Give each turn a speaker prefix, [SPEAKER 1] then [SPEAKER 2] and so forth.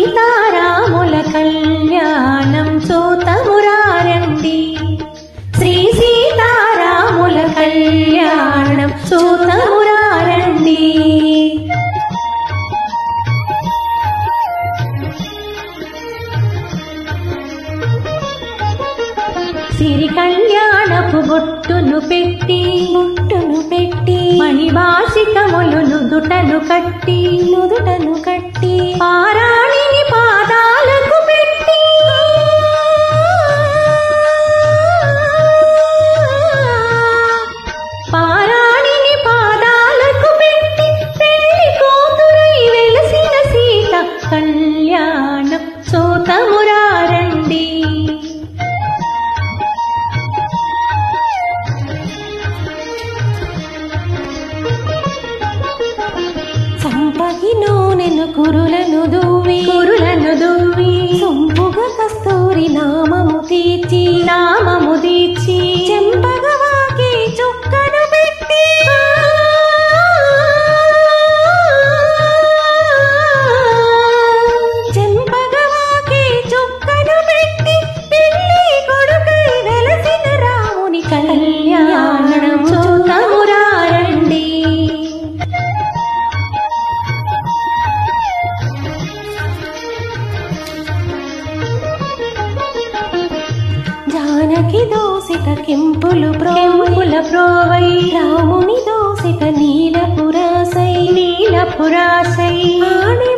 [SPEAKER 1] సీతారాముల కళ్యాణం చూతమురారండి శ్రీ సీతారాముల కళ్యాణం చూతమురారండి సిరి కళ్యాణపు బొట్టును పెట్టి మణివాసికములు నుదుటను కట్టి పారాణిని పాదాలకు పెట్టి పెళ్లి కూతురై వెలసిన సీత కళ్యాణం చూతమురారండి సంపగి నూనెను కురులను దువ్వి సొంపుగా కస్తూరి నామము తీర్చి చెంపగవాకి చుక్కను పెట్టి పెళ్లి కొడుకై వెలసిన రాముని కళ్యాణం చూతమురారండి జానకి దోసిట కెంపుల ప్రోవై రాముని దోసిట నీలపురాసై